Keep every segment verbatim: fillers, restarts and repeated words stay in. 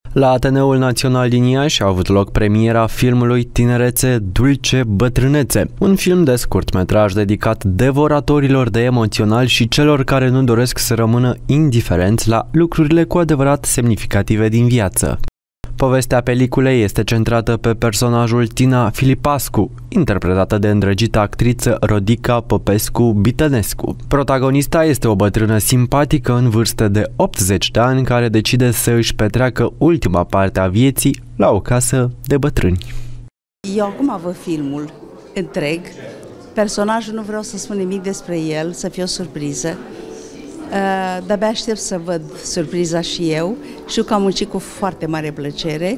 La Ateneul Național din Iași a avut loc premiera filmului Tinerețe, Dulce, Bătrânețe, un film de scurtmetraj dedicat devoratorilor de emoțional și celor care nu doresc să rămână indiferenți la lucrurile cu adevărat semnificative din viață. Povestea peliculei este centrată pe personajul Tina Filipascu, interpretată de îndrăgita actriță Rodica Popescu-Bitănescu. Protagonista este o bătrână simpatică în vârstă de optzeci de ani care decide să își petreacă ultima parte a vieții la o casă de bătrâni. Eu acum văd filmul întreg, personajul nu vreau să spun nimic despre el, să fie o surpriză. Uh, de-abia aștept să văd surpriza și eu. Știu că am muncit cu foarte mare plăcere.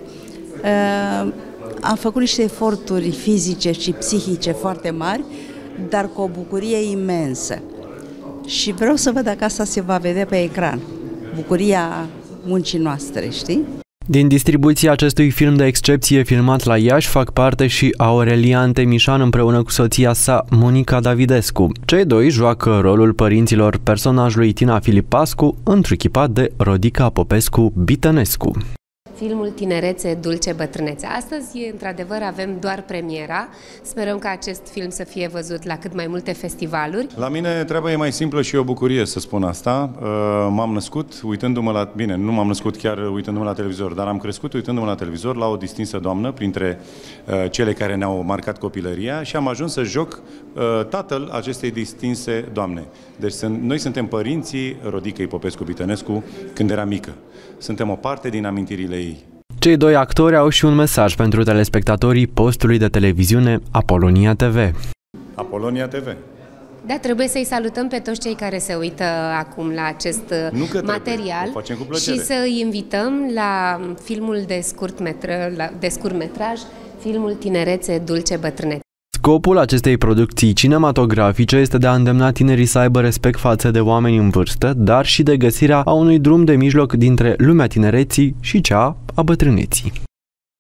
Uh, am făcut niște eforturi fizice și psihice foarte mari, dar cu o bucurie imensă. Și vreau să văd dacă asta se va vedea pe ecran. Bucuria muncii noastre, știi? Din distribuția acestui film de excepție filmat la Iași fac parte și Aurelian Temișan împreună cu soția sa, Monica Davidescu. Cei doi joacă rolul părinților personajului Tina Filipascu, întruchipat de Rodica Popescu-Bitănescu. Filmul Tinerețe, Dulce, Bătrânețe. Astăzi, într-adevăr, avem doar premiera. Sperăm ca acest film să fie văzut la cât mai multe festivaluri. La mine treaba e mai simplă și e o bucurie să spun asta. M-am născut uitându-mă la... Bine, nu m-am născut chiar uitându-mă la televizor, dar am crescut uitându-mă la televizor la o distinsă doamnă printre cele care ne-au marcat copilăria și am ajuns să joc tatăl acestei distinse doamne. Deci noi suntem părinții Rodicăi Popescu-Bitănescu când era mică. Suntem o parte din amintirile ei. Cei doi actori au și un mesaj pentru telespectatorii postului de televiziune Apolonia T V. Apolonia T V. Da, trebuie să-i salutăm pe toți cei care se uită acum la acest material și să îi invităm la filmul de scurtmetraj, de scurtmetraj, filmul Tinerețe, Dulce, Bătrânețe. Scopul acestei producții cinematografice este de a îndemna tinerii să aibă respect față de oameni în vârstă, dar și de găsirea a unui drum de mijloc dintre lumea tinereții și cea a bătrâneții.